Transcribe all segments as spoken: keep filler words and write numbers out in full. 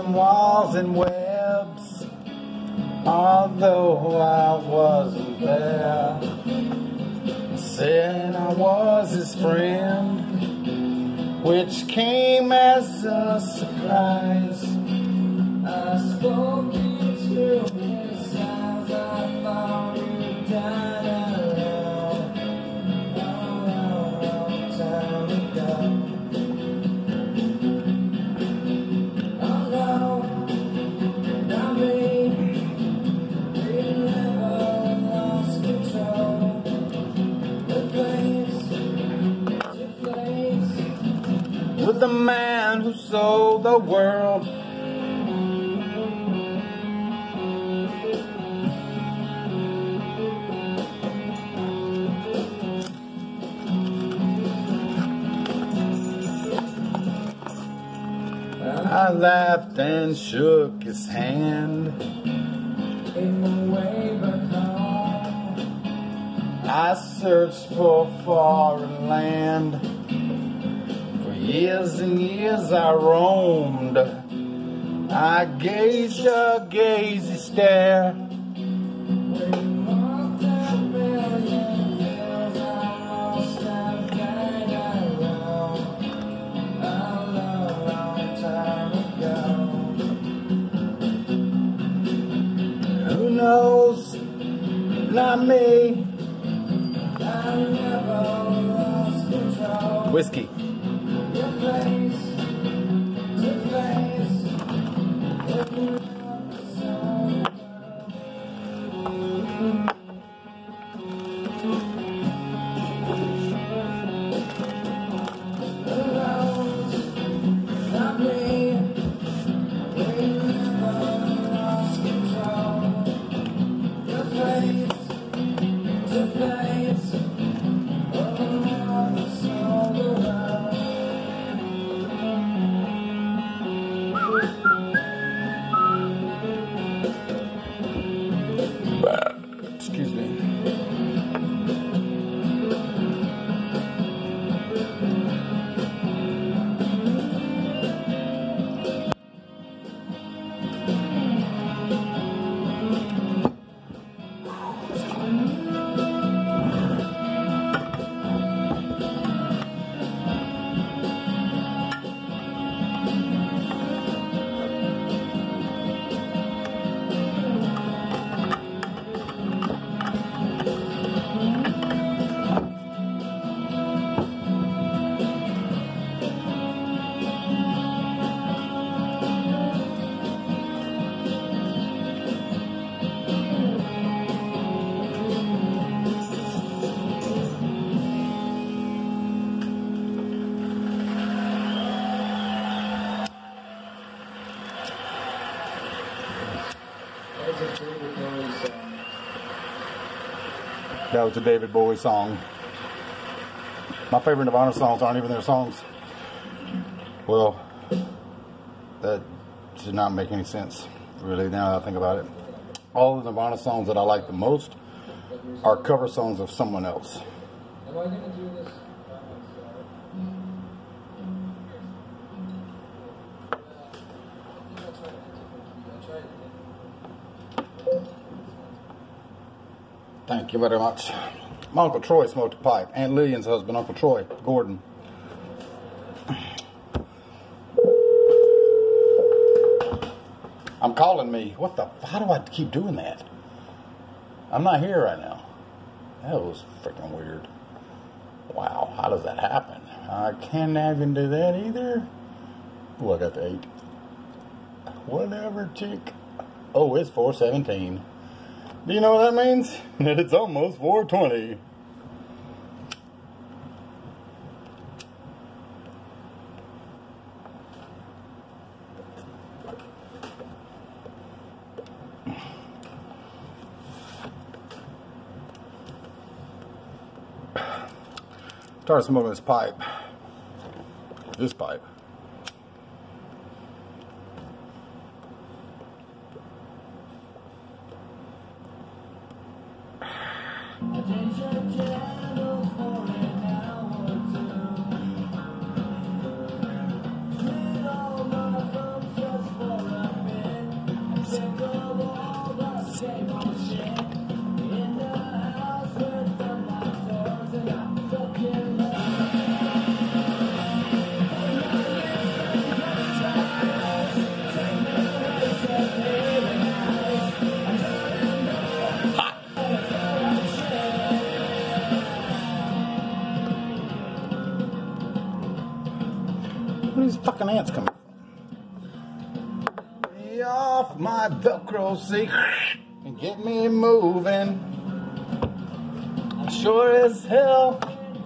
them walls and webs, although I wasn't there. Said I was his friend, which came as a surprise. I spoke into his eyes, I thought you died a long, long, long time ago. Oh no, not me, we never lost control. The place, the place, with the man who sold the world. I laughed and shook his hand. I searched for foreign land. For years and years I roamed. I gazed a gazy stare. Who knows? Not me. I never lost control. Whiskey. Your face to face. Not me. We never lost control. Your face to face. Oh, it's all around. Excuse me. That was a David Bowie song. My favorite Nirvana songs aren't even their songs. Well, that should not make any sense, really, now that I think about it. All the Nirvana songs that I like the most are cover songs of someone else. Am I going to do this? Thank you very much. My Uncle Troy smoked a pipe. Aunt Lillian's husband, Uncle Troy, Gordon. I'm calling me. What the? How do I keep doing that? I'm not here right now. That was freaking weird. Wow, how does that happen? I can't even do that either. Oh, I got the eight. Whatever, chick. Oh, it's four seventeen. Do you know what that means? That it's almost four twenty. Started smoking this pipe. This pipe. pants coming from? Me off my Velcro seat and get me moving. Sure as hell.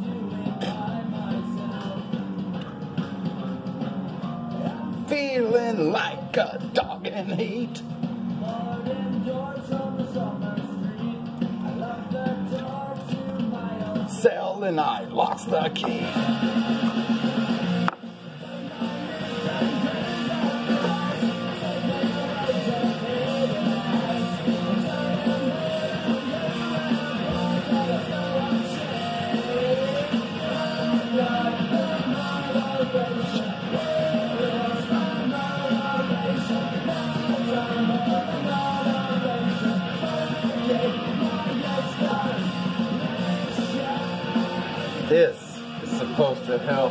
Feeling like a dog in heat. Cell and I lost the key. This is supposed to help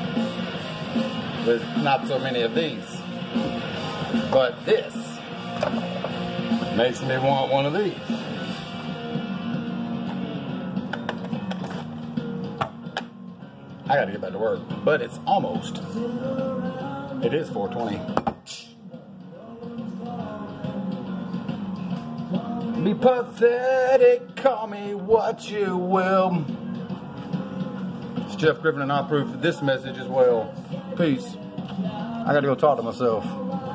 with not so many of these, but this makes me want one of these. I gotta get back to work, but it's almost. It is four twenty. Be pathetic, call me what you will. Jeff Griffin, and I approve this message as well. Peace. I gotta go talk to myself.